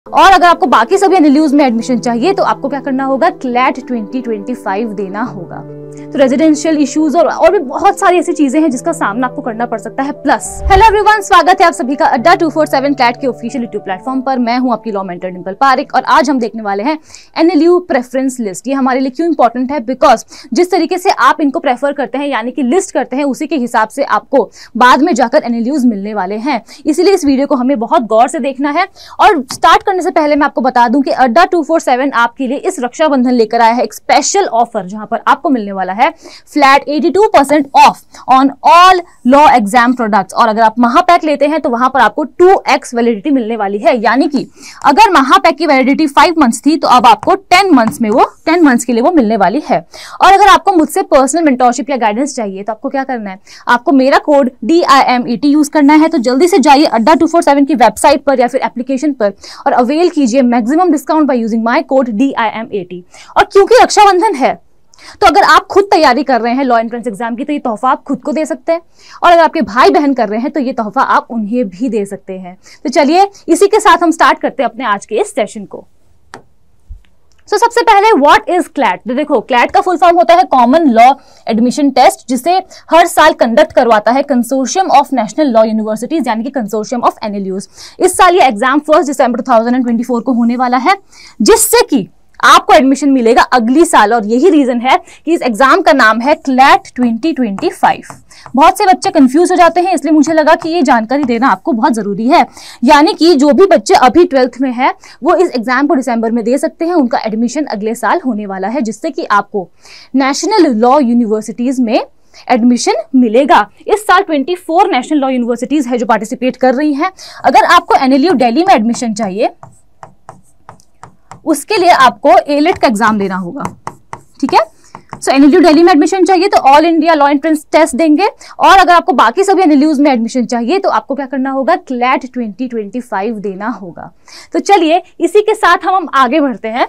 और अगर आपको बाकी सभी एनएलयूज में एडमिशन चाहिए तो आपको क्या करना होगा, क्लैट 2025 देना होगा। तो रेजिडेंशियल इश्यूज और भी बहुत सारी ऐसी चीजें हैं जिसका सामना आपको करना पड़ सकता है। प्लस हेलो एवरीवन, स्वागत है आप सभी का अड्डा 247 क्लैट के ऑफिशियल यूट्यूब प्लेटफॉर्म पर। मैं हूं आपकी लॉ मेंटर डिंपल पारिक और आज हम देखने वाले हैं एनएलयू प्रेफरेंस लिस्ट। ये हमारे लिए क्यों इंपॉर्टेंट है, बिकॉज जिस तरीके से आप इनको प्रेफर करते हैं यानी कि लिस्ट करते हैं, उसी के हिसाब से आपको बाद में जाकर एनएलयूज मिलने वाले हैं। इसीलिए इस वीडियो को हमें बहुत गौर से देखना है। और स्टार्ट करने से पहले मैं आपको बता दूं कि अड्डा 247 आपके लिए इस रक्षाबंधन लेकर आया है एक स्पेशल ऑफर, जहां पर आपको मिलने वाला है flat 82% off on all law exam products. और अगर आप महापैक लेते हैं तो वहां पर आपको 2x वैलिडिटी मिलने वाली है, यानी कि अगर महापैक की वैलिडिटी 5 मंथ्स थी तो अब आपको 10 मंथ्स के लिए वो मिलने वाली है। और अगर आपको मुझसे पर्सनल मेंटरशिप या गाइडेंस चाहिए तो आपको क्या करना है, आपको मेरा कोड DIMET यूज करना है। तो जल्दी से जाइए अड्डा 247 की वेबसाइट पर या फिर एप्लीकेशन पर और अवेल कीजिए maximum discount by using my code DIMET। और क्योंकि रक्षाबंधन है तो अगर आप खुद तैयारी कर रहे हैं लॉ एंट्रेंस एग्जाम की तो ये तोहफा आप खुद को दे सकते हैं, और अगर आपके भाई बहन कर रहे हैं तो ये तोहफा आप उन्हें भी दे सकते हैं। तो चलिए इसी के साथ हम स्टार्ट करते हैं अपने आज के इस सेशन को। सबसे पहले व्हाट इज क्लैट। देखो, क्लैट का फुल फॉर्म होता है कॉमन लॉ एडमिशन टेस्ट, जिसे हर साल कंडक्ट करवाता है consortium of national law universities यानी कि कंसोर्शियम ऑफ एनएलयूज। इस साल ये एग्जाम 1 दिसंबर 2024 को होने वाला है, जिससे कि आपको एडमिशन मिलेगा अगली साल। और यही रीजन है कि इस एग्जाम का नाम है क्लैट 2025। बहुत से बच्चे कंफ्यूज हो जाते हैं, इसलिए मुझे लगा कि ये जानकारी देना आपको बहुत जरूरी है। यानी कि जो भी बच्चे अभी 12th में है वो इस एग्जाम को दिसंबर में दे सकते हैं, उनका एडमिशन अगले साल होने वाला है, जिससे कि आपको नेशनल लॉ यूनिवर्सिटीज में एडमिशन मिलेगा। इस साल 24 नेशनल लॉ यूनिवर्सिटीज है जो पार्टिसिपेट कर रही हैं। अगर आपको एनएलयू दिल्ली में एडमिशन चाहिए उसके लिए आपको एलेट का एग्जाम देना होगा, ठीक है। सो एनएलयू दिल्ली में एडमिशन चाहिए तो all India law entrance test देंगे। और अगर आपको बाकी सभी एनएलयूज में एडमिशन चाहिए तो आपको क्या करना होगा, क्लैट 2025 देना होगा। तो चलिए इसी के साथ हम आगे बढ़ते हैं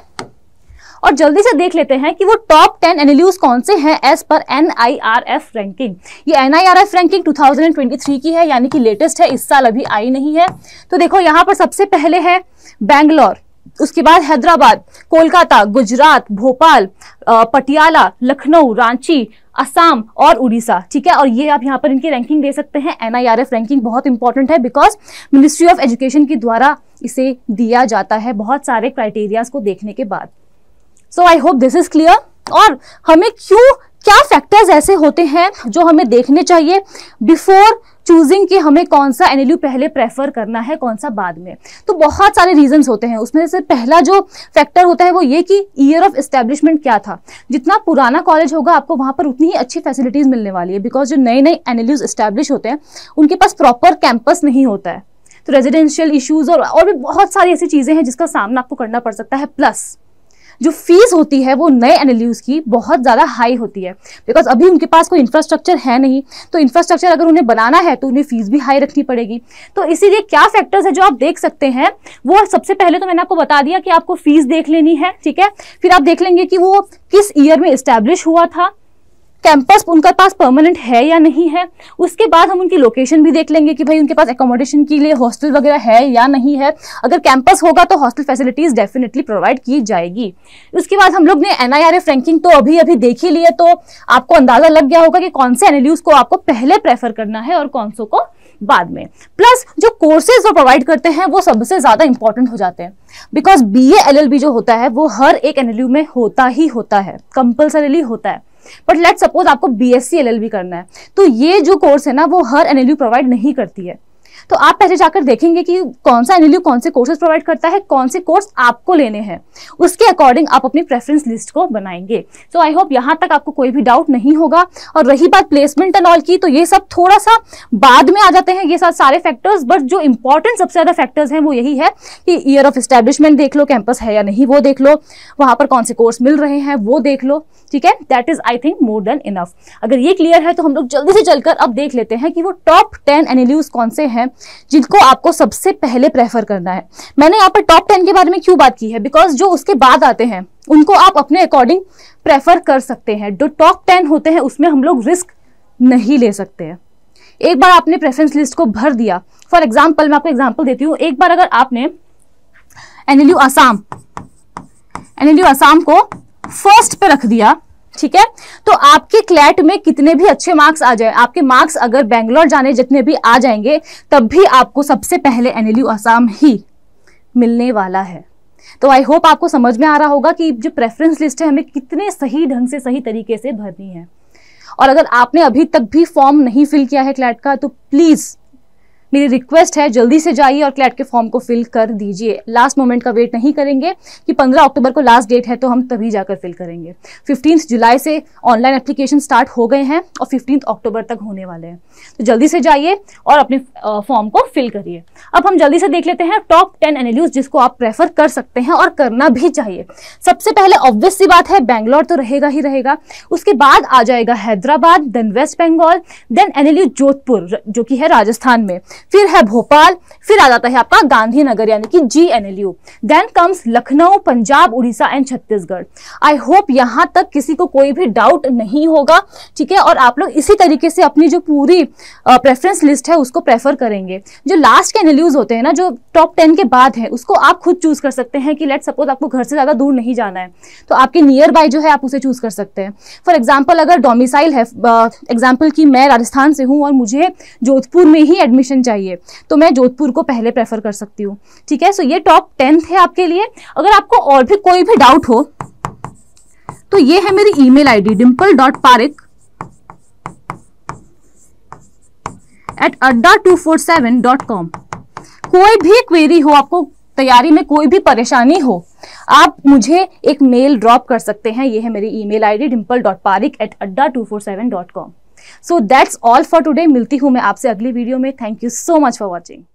और जल्दी से देख लेते हैं कि वो टॉप 10 एनएलयूज कौन से हैं एज पर NIRF रैंकिंग। ये NIRF रैंकिंग 2023 की है, यानी कि लेटेस्ट है, इस साल अभी आई नहीं है। तो देखो यहाँ पर सबसे पहले है बैंगलोर, उसके बाद हैदराबाद, कोलकाता, गुजरात, भोपाल, पटियाला, लखनऊ, रांची, असम और उड़ीसा, ठीक है। और ये आप यहाँ पर इनकी रैंकिंग दे सकते हैं। NIRF रैंकिंग बहुत इंपॉर्टेंट है बिकॉज मिनिस्ट्री ऑफ एजुकेशन के द्वारा इसे दिया जाता है बहुत सारे क्राइटेरियाज को देखने के बाद। So I hope this is clear. और हमें क्या फैक्टर्स ऐसे होते हैं जो हमें देखने चाहिए बिफोर चूजिंग कि हमें कौन सा एनएलयू पहले प्रेफर करना है, कौन सा बाद में। तो बहुत सारे रीजंस होते हैं, उसमें से पहला जो फैक्टर होता है वो ये कि ईयर ऑफ एस्टेब्लिशमेंट क्या था। जितना पुराना कॉलेज होगा आपको वहां पर उतनी ही अच्छी फैसिलिटीज मिलने वाली है, बिकॉज जो नए नए एनएलयूज एस्टैब्लिश होते हैं उनके पास प्रॉपर कैंपस नहीं होता है। तो रेजिडेंशियल इश्यूज और भी बहुत सारी ऐसी चीजें हैं जिसका सामना आपको करना पड़ सकता है। प्लस जो फीस होती है वो नए एनएलयूज की बहुत ज्यादा हाई होती है, बिकॉज अभी उनके पास कोई इंफ्रास्ट्रक्चर है नहीं। तो इंफ्रास्ट्रक्चर अगर उन्हें बनाना है तो उन्हें फीस भी हाई रखनी पड़ेगी। तो इसीलिए क्या फैक्टर्स है जो आप देख सकते हैं, वो सबसे पहले तो मैंने आपको बता दिया कि आपको फीस देख लेनी है, ठीक है। फिर आप देख लेंगे कि वो किस ईयर में एस्टैब्लिश हुआ था, कैंपस उनके पास परमानेंट है या नहीं है। उसके बाद हम उनकी लोकेशन भी देख लेंगे कि भाई उनके पास एकोमोडेशन के लिए हॉस्टल वगैरह है या नहीं है। अगर कैंपस होगा तो हॉस्टल फैसिलिटीज डेफिनेटली प्रोवाइड की जाएगी। उसके बाद हम लोग ने NIRF रैंकिंग तो अभी देख ही लिए, तो आपको अंदाजा लग गया होगा कि कौन से एनएलयूज को आपको पहले प्रेफर करना है और कौन सो को बाद में। प्लस जो कोर्सेज वो प्रोवाइड करते हैं वो सबसे ज्यादा इंपॉर्टेंट हो जाते हैं, बिकॉज BA LLB जो होता है वो हर एक एनएलयू में होता ही होता है, कंपल्सरीली होता है। बट लेट सपोज आपको BSc LLB करना है तो ये जो कोर्स है ना वो हर एनएलयू प्रोवाइड नहीं करती है। तो आप पहले जाकर देखेंगे कि कौन सा एनएलयू कौन से कोर्सेज प्रोवाइड करता है, कौन से कोर्स आपको लेने हैं, उसके अकॉर्डिंग आप अपनी प्रेफरेंस लिस्ट को बनाएंगे। सो आई होप यहाँ तक आपको कोई भी डाउट नहीं होगा। और रही बात प्लेसमेंट एंड ऑल की, तो ये सब थोड़ा सा बाद में आ जाते हैं ये सारे फैक्टर्स, बट जो इंपॉर्टेंट सबसे ज्यादा फैक्टर्स हैं वो यही है कि ईयर ऑफ एस्टैब्लिशमेंट देख लो, कैंपस है या नहीं वो देख लो, वहां पर कौन से कोर्स मिल रहे हैं वो देख लो, ठीक है। That is I think more than enough. अगर ये क्लियर है तो हम लोग जल्दी से चलकर अब देख लेते हैं कि वो टॉप 10 एनएलयूज कौन से हैं जिनको आपको सबसे पहले प्रेफर करना है। मैंने यहाँ पर टॉप 10 के बारे में क्यों बात की है, बिकॉज जो उसके बाद आते हैं उनको आप अपने अकॉर्डिंग प्रेफर कर सकते हैं। जो टॉप 10 होते हैं उसमें हम लोग रिस्क नहीं ले सकते हैं। एक बार आपने प्रेफरेंस लिस्ट को भर दिया, फॉर एग्जाम्पल मैं आपको एग्जाम्पल देती हूँ, एक बार अगर आपने NLU आसाम, NLU आसाम को फर्स्ट पे रख दिया, ठीक है। तो आपके क्लैट में कितने भी अच्छे मार्क्स आ जाए, आपके मार्क्स अगर बेंगलोर जाने जितने भी आ जाएंगे, तब भी आपको सबसे पहले NLU आसाम ही मिलने वाला है। तो आई होप आपको समझ में आ रहा होगा कि जो प्रेफरेंस लिस्ट है हमें कितने सही ढंग से, सही तरीके से भरनी है। और अगर आपने अभी तक भी फॉर्म नहीं फिल किया है क्लैट का, तो प्लीज मेरी रिक्वेस्ट है जल्दी से जाइए और क्लैट के फॉर्म को फिल कर दीजिए। लास्ट मोमेंट का वेट नहीं करेंगे कि 15 अक्टूबर को लास्ट डेट है तो हम तभी जाकर फिल करेंगे। 15 जुलाई से ऑनलाइन एप्लीकेशन स्टार्ट हो गए हैं और 15 अक्टूबर तक होने वाले हैं। तो जल्दी से जाइए और अपने फॉर्म को फिल करिए। अब हम जल्दी से देख लेते हैं टॉप 10 NLUs जिसको आप प्रेफर कर सकते हैं और करना भी चाहिए। सबसे पहले ऑब्वियस सी बात है, बेंगलोर तो रहेगा ही रहेगा। उसके बाद आ जाएगा Hyderabad, then West Bengal, then NLU Jodhpur जो कि है राजस्थान में, फिर है भोपाल, फिर आ जाता है आपका गांधीनगर यानी कि GNLU, then comes Lucknow, Punjab, Orissa and Chhattisgarh. I hope यहां तक किसी को कोई भी डाउट नहीं होगा, ठीक है। और आप लोग इसी तरीके से अपनी जो पूरी प्रेफरेंस लिस्ट है उसको प्रेफर करेंगे। जो लास्ट के NLUs होते हैं ना, जो टॉप 10 के बाद है, उसको आप खुद चूज कर सकते हैं कि लेट सपोज आपको घर से ज्यादा दूर नहीं जाना है तो आपके नियर बाय जो है आप उसे चूज कर सकते हैं। फॉर एग्जाम्पल अगर डोमिसाइल है, एग्जाम्पल की मैं राजस्थान से हूं और मुझे जोधपुर में ही एडमिशन चाहिए तो मैं जोधपुर को पहले प्रेफर कर सकती हूँ, ठीक है। सो ये टॉप 10 थे आपके लिए। अगर आपको और भी कोई भी डाउट हो तो ये है मेरी ईमेल आईडी dimple.parik@adda247.com। कोई भी क्वेरी हो, आपको तैयारी में कोई भी परेशानी हो, आप मुझे एक मेल ड्रॉप कर सकते हैं। ये है मेरी email ID dimple.parik@adda247.com। So that's all for today. मिलती हूं मैं आपसे अगली वीडियो में। Thank you so much for watching.